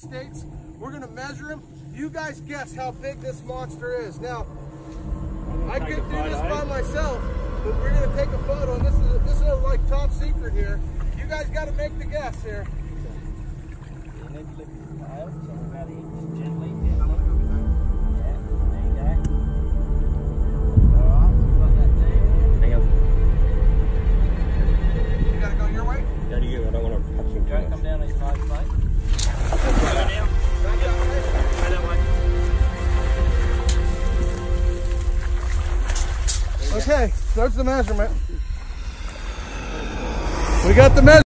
States. We're gonna measure him. You guys guess how big this monster is. Now, I could do this by myself, but we're gonna take a photo, and this is like top secret here. You guys got to make the guess here. You gotta go your way. Yeah, you. I don't want to touch him. Don't come down these nice, mate. Okay, there's the measurement. We got the measurement.